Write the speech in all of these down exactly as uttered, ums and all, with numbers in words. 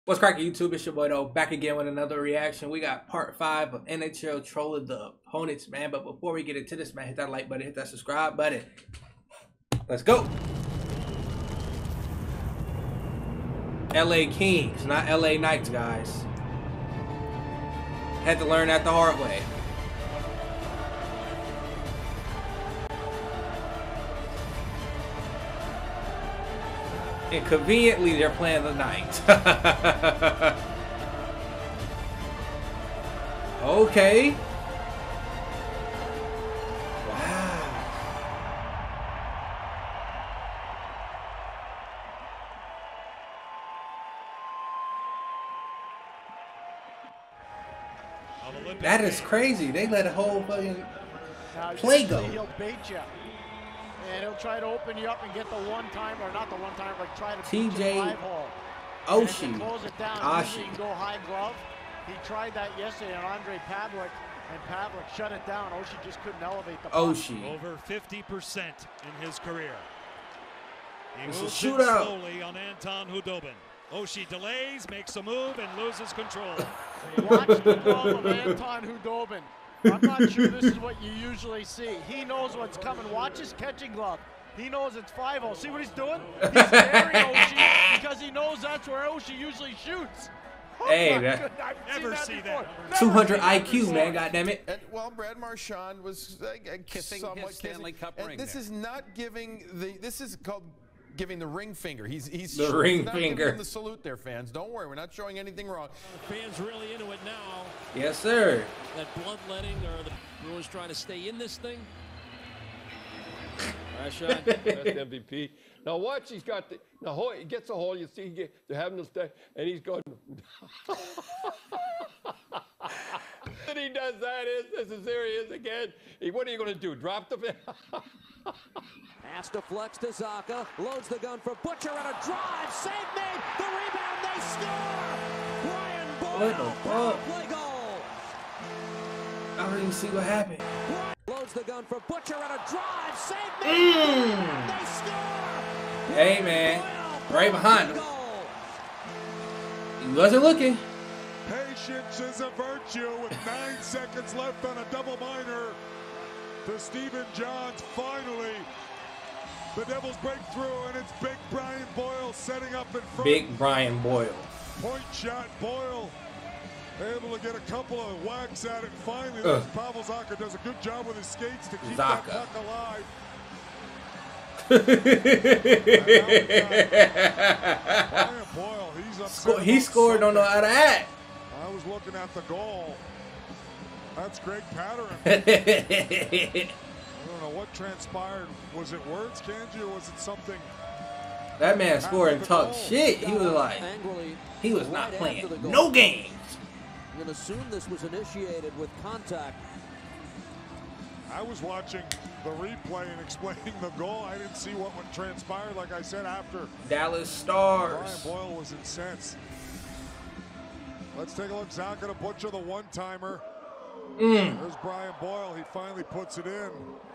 What's cracking, YouTube? It's your boy though, back again with another reaction. We got part five of N H L Trolling the Opponents, man. But before we get into this, man, hit that like button, hit that subscribe button. Let's go. L A Kings, not L A Knights, guys. Had to learn that the hard way. And conveniently, they're playing the Knights. Okay. Wow. That is crazy. They let a whole fucking play go. He'll bait you. And he'll try to open you up and get the one time, or not the one time, like try to T J Oshie. Close it down. Oshie. You can go high glove. He tried that yesterday on Andre Pavlik, and Pavlik shut it down. Oshie just couldn't elevate the puck. Oshie. Over fifty percent in his career. He It's a moves in shootout. slowly on Anton Khudobin. Oshie delays, makes a move, and loses control. Watch the glove of Anton Khudobin. I'm not sure this is what you usually see. He knows what's coming. Watch his catching glove. He knows it's five oh. See what he's doing? He's daring Oshie because he knows that's where Oshie usually shoots. Oh Hey, that, Never see that. two hundred I Q, man, goddammit. And, well, Brad Marchand was uh, Kissing somewhat his Stanley kissing. Cup And ring this there. is not giving the. This is called giving the ring finger. He's he's The he's ring not finger. Giving him the salute there, fans. Don't worry, we're not showing anything wrong. The fans really into it now. Yes, sir. That bloodletting, or the Brewers trying to stay in this thing. Marchand, that's M V P. Now watch, he's got the, the hole, he gets a hole, you see, he get, they're having to stay, and he's going. And he does that, is this is there he is again. He, what are you going to do, drop the Pass deflects to Zaka, loads the gun for Butcher, and a drive, save made, the rebound, they score! Brian What the Boyle, fuck? play goal! I don't even see what happened. Loads the gun for Butcher, and a drive, save made, Mm. they score! Hey, man. Boyle, Right behind him. goal. He wasn't looking. Patience is a virtue with nine seconds left on a double minor to Stephen Johns. Finally, the Devils break through, and it's big Brian Boyle setting up in front. Big Brian Boyle. Point shot, Boyle able to get a couple of whacks at it. Finally, Ugh. Pavel Zaka does a good job with his skates to keep Zaka. that puck alive. Brian Boyle, he's upset Sco he about scored, don't know how to act. I was looking at the goal. That's great pattern. I don't know what transpired. Was it words, Kanji, or was it something? That man scored and talked shit. He was like, Angrily, he was not right playing after the goal. no games. I'm going to assume this was initiated with contact. I was watching the replay and explaining the goal. I didn't see what would transpire. Like I said, after Dallas Brian Stars. Boyle was incensed. Let's take a look. Zaka to Butcher, the one-timer. Mm. There's Brian Boyle. He finally puts it in.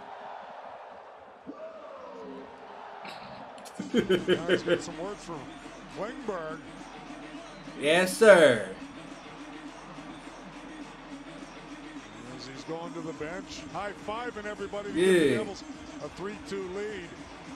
Now he's got some words from Klingberg. Yes, sir. As he's going to the bench, high-fiving everybody to Yeah. give the Devils a three two lead.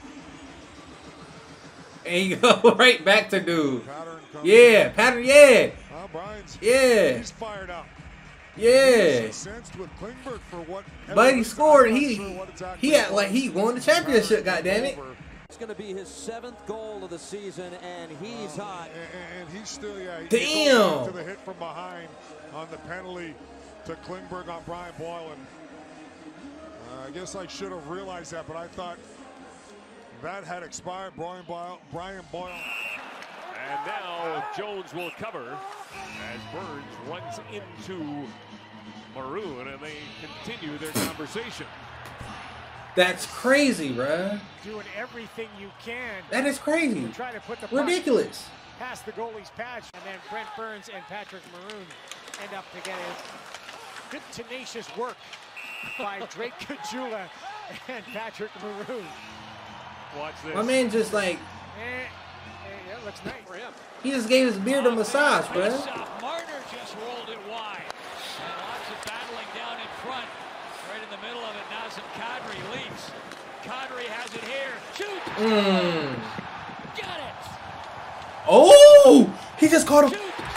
And you go right back to dude. Pattern comes Yeah, in. pattern, yeah. Well, Brian's, Yeah. he's fired up. Yeah. He's incensed with Klingberg for what. But he scored. I'm not He sure what exactly he act like he won the championship, goddammit. It's going to be his seventh goal of the season, and he's hot. And, and he's still, yeah. He Damn. goes back to the hit from behind on the penalty to Klingberg on Brian Boyle. And uh, I guess I should have realized that, but I thought that had expired. Brian Boyle. Brian Boyle. And now Jones will cover as Burns runs into Maroon, and they continue their conversation. That's crazy, bruh. Doing everything you can That is crazy. to try to put the puck Ridiculous. past the goalie's patch, and then Brent Burns and Patrick Maroon end up together. Good tenacious work by Drake Kajula and Patrick Maroon. Watch this. My man just like Eh, eh, That looks nice for him. He just gave his beard a massage, bro. Marner just rolled it wide. And lots of battling down in front. Right in the middle of it now, some Kadri leaps. Kadri has it here. Shoot! Mm. Got it! Oh! He just called him.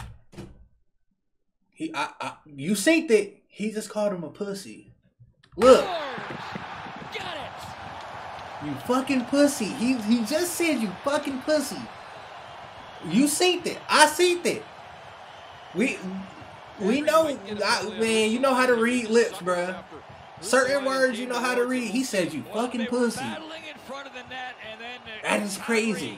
He, I, I, you synced it. He just called him a pussy. Look. Got it! You fucking pussy. He, he just said you fucking pussy. You synced it. I synced it. We, we know, I, man, you know how to read lips, bruh. Certain words you know how to read. He said you fucking pussy. That is crazy.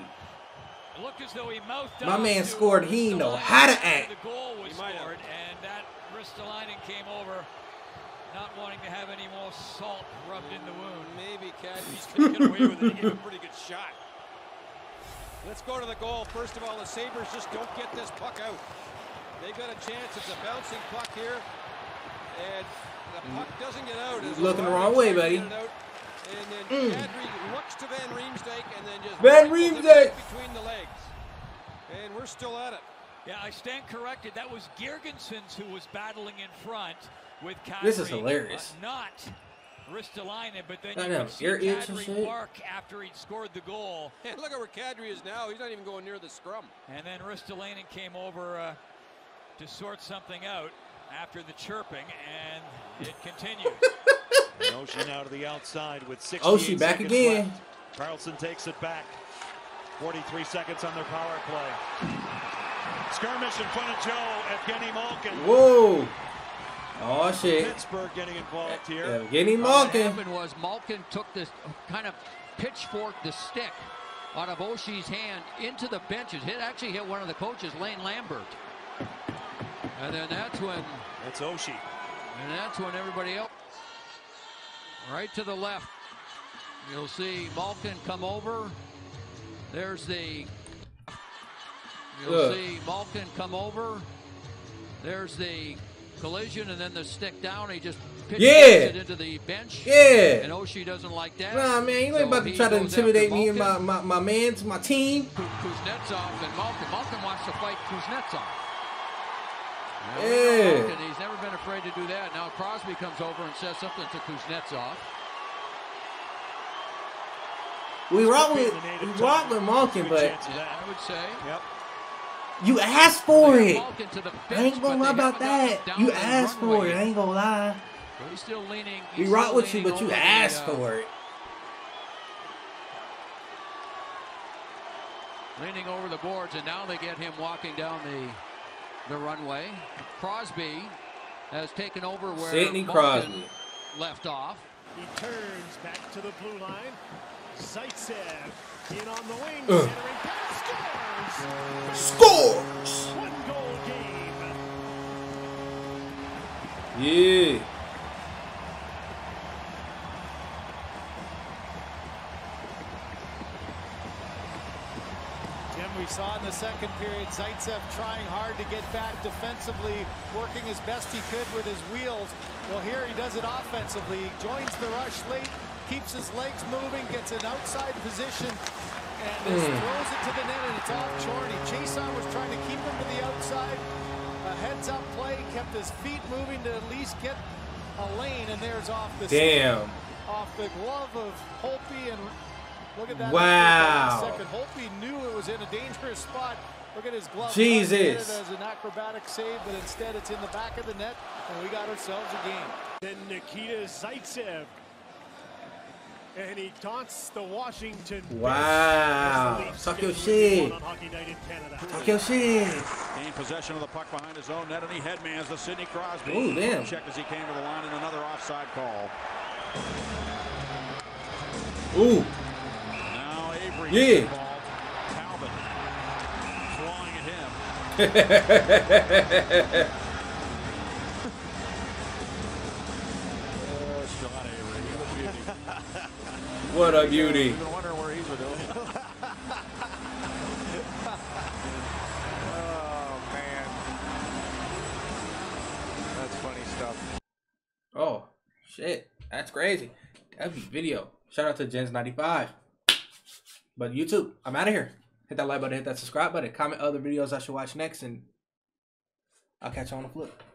My man scored. He didn't know how to act. The goal was scored, and that Ristolainen came over, not wanting to have any more salt rubbed in the wound. Maybe Kadri's going to get away with it. He gave a pretty good shot. Let's go to the goal. First of all, the Sabres just don't get this puck out. They got a chance. It's a bouncing puck here, and the puck doesn't get out. He's looking the wrong way, buddy. And then mm. Kadri looks to Van Riemsdyk and then just Van Riemsdyk between the legs. And we're still at it. Yeah, I stand corrected. That was Girgensons who was battling in front with Kadri. This is hilarious. Uh, not Ristolainen, but then I you know. could see Kadri bark after he'd scored the goal. And look at where Kadri is now. He's not even going near the scrum. And then Ristolainen came over uh, to sort something out after the chirping, and it continues. Oshie now to the outside with sixty. Oshie back again. Left. Carlson takes it back. forty-three seconds on their power play. Skirmish in front of Joe. Evgeny Malkin. Whoa. Oh shit. Pittsburgh getting involved here. Evgeny Malkin. What happened was Malkin took this kind of pitchfork the stick out of Oshie's hand into the benches. It actually hit one of the coaches, Lane Lambert. And then that's when that's Oshie. And that's when everybody else. Right to the left. You'll see Malkin come over. There's the. You'll Ugh. see Malkin come over. There's the collision, and then the stick down. He just pitches yeah. it into the bench. Yeah. And Oshie doesn't like that. Nah, man, you ain't so about to try to intimidate me and my my my man's my team. Kuznetsov and Malkin. Malkin wants to fight Kuznetsov. Now, yeah. Malkin, he's never been afraid to do that. Now Crosby comes over and says something to Kuznetsov. We rock with we rock with Malkin, but yeah, I would say. Yep. You asked for it. Bench, I ain't gonna lie about that. You asked for it. I ain't gonna lie. So he's still leaning. We he's rock still with you, but you the, asked uh, for it. Leaning over the boards, and now they get him walking down the the runway. Crosby has taken over where Sidney Malkin Crosby left off. He turns back to the blue line. Zaitsev in on the wing, uh. centering pass, scores! Scores! One goal game. Yeah. Tim, we saw in the second period Zaitsev trying hard to get back defensively, working as best he could with his wheels. Well, here he does it offensively. He joins the rush late, keeps his legs moving, gets an outside position, and just mm. throws it to the net, and it's off Chorney. Chason was trying to keep him to the outside. A heads-up play, kept his feet moving to at least get a lane, and there's off the damn stick, off the glove of Holtby, and look at that. Wow. Second. Holtby knew it was in a dangerous spot. Look at his glove. Jesus. He did it as an acrobatic save, but instead it's in the back of the net, and we got ourselves a game. Then Nikita Zaitsev. And he taunts the Washington. Wow. Talk your shit. Talk your shit. Gained possession of the puck behind his own net, and he headmans to Sidney Crosby. Ooh, damn. Checked as he came to the line, and another offside call. Ooh. Now Avery. Yeah. Talbot clawing at him. What a beauty. I've been wondering where he's been doing. Oh, man. That's funny stuff. Oh, shit. That's crazy. That'd be video. Shout out to Gens ninety-five. But YouTube, I'm out of here. Hit that like button, hit that subscribe button, comment other videos I should watch next, and I'll catch you on the flip.